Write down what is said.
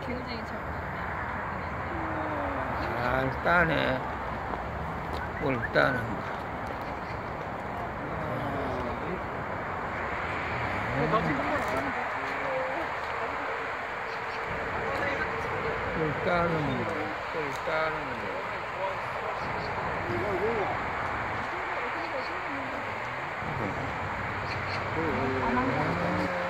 개구쟁이처럼 잘 따네. 물 따는 거. 물 따는 거. 물 따는 거. 안 한다.